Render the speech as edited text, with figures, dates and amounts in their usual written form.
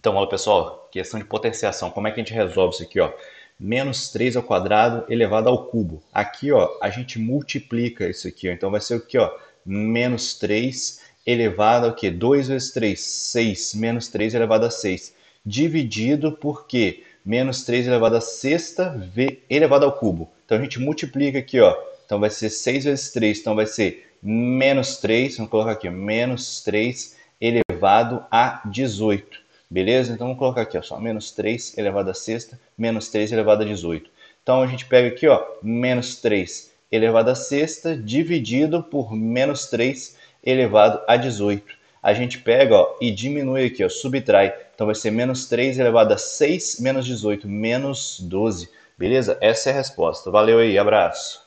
Então, olha pessoal, questão de potenciação, como é que a gente resolve isso aqui, ó? Menos 3 ao quadrado elevado ao cubo. Aqui, ó, a gente multiplica isso aqui, ó. Então vai ser o que, ó? Menos 3 elevado ao quê? 2 vezes 3, 6. Menos 3 elevado a 6. Dividido por quê? Menos 3 elevado a sexta elevado ao cubo. Então a gente multiplica aqui, ó. Então vai ser 6 vezes 3, então vai ser menos 3, vamos colocar aqui, ó, menos 3 elevado a 18. Beleza? Então vamos colocar aqui, ó, só menos 3 elevado a sexta, menos 3 elevado a 18. Então a gente pega aqui, ó, menos 3 elevado a sexta dividido por menos 3 elevado a 18. A gente pega, ó, e diminui aqui, ó, subtrai. Então vai ser menos 3 elevado a 6 menos 18, menos 12. Beleza? Essa é a resposta. Valeu aí, abraço.